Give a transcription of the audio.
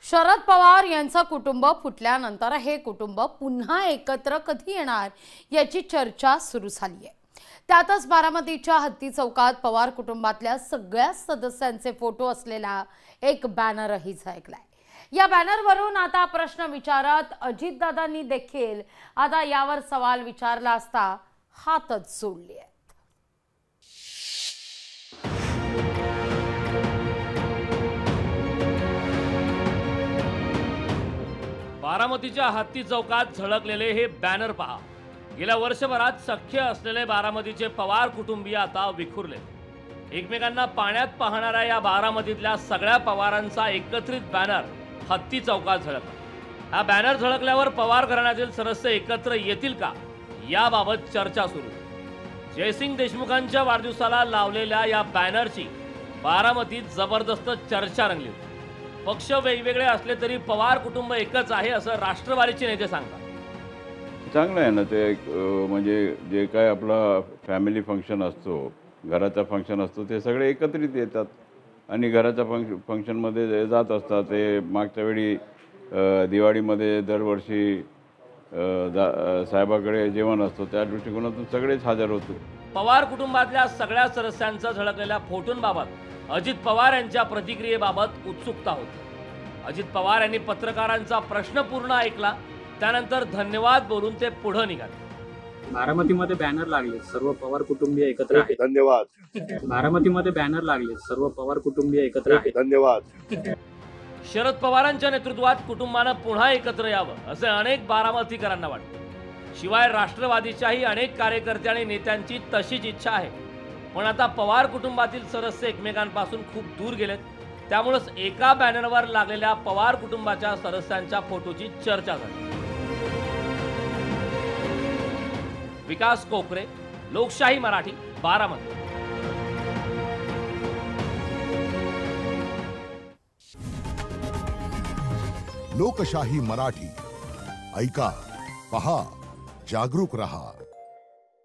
शरद पवार यांचं कुटुंब फुटल्यानंतर हे कुटुंब पुन्हा एकत्र कधी येणार याची चर्चा सुरू झाली आहे। त्यातच बारामतीच्या हत्ती चौकात पवार कुटुंबातल्या सगळ्या सदस्यांचे फोटो असलेला एक बॅनरही झळकलाय। या बॅनरवरून आता प्रश्न विचारत अजितदादांनी देखील आता यावर सवाल विचारला असता हातच जोडले आहेत। बारामतीच्या हत्ती चौकात झळकलेले हे बॅनर पहा। गेल्या वर्षभरात सख्य असलेले बारामतीचे पवार कुटुंबीय आता विखुरले। एकमेकांना पाण्यात पाहणाऱ्या या बारामतीतल्या सगळ्या पवारांचा एकत्रित बॅनर हत्ती चौकात झळकला। हा बॅनर झळकल्यावर पवार घराण्यातील सदस्य एकत्र येतील का याबाबत चर्चा सुरू। जयसिंग देशमुखांच्या वाढदिवसाला लावलेल्या या बॅनरची बारामतीत जबरदस्त चर्चा रंगली। पक्ष वेगवेगळे असले तरी पवार कुटुंब एकच आहे असं राष्ट्रवादीचे नेते सांगतात। चांगलं आहे ना ते, म्हणजे जे काय आपला फॅमिली फंक्शन असतो, घराचा फंक्शन असतो, ते सगळे एकत्रित येतात आणि घराच्या फंक्शनमध्ये जात असतात। ते मागच्या वेळी दिवाळीमध्ये दरवर्षी साहेबाकडे जेवण असतो, त्या दृष्टिकोनातून सगळेच हजर होतो। पवार कुटुंबातल्या सगळ्या सदस्यांचा झळकलेल्या फोटोंबाबत अजित पवार यांच्या प्रतिक्रियेबाबत उत्सुकता होती। अजित पवार यांनी पत्रकारांचा प्रश्न पूर्ण ऐकला, त्यानंतर धन्यवाद बोलून ते पुढे निघाले। बारामतीमध्ये बॅनर लागले, सर्व पवार कुटुंबीय एकत्र आहेत। धन्यवाद। बारामतीमध्ये बॅनर लागले, सर्व पवार कुटुंबीय एकत्र आहेत। धन्यवाद। शरद पवारांच्या नेतृत्वात कुटुंबानं पुन्हा एकत्र यावं असे अनेक बारामतीकरांना वाटते। शिवाय राष्ट्रवादीच्याही अनेक कार्यकर्ते आणि नेत्यांची तशीच इच्छा आहे। पण आता पवार कुटुंबातील सदस्य एकमेकांपासून खूप दूर गेलेत, त्यामुळेच एका बॅनरवर लागलेल्या पवार कुटुंबाच्या सदस्यांच्या फोटोची चर्चा झाली। विकास कोकरे, लोकशाही मराठी, बारामती। लोकशाही मराठी ऐका, पहा, जागरूक रहा।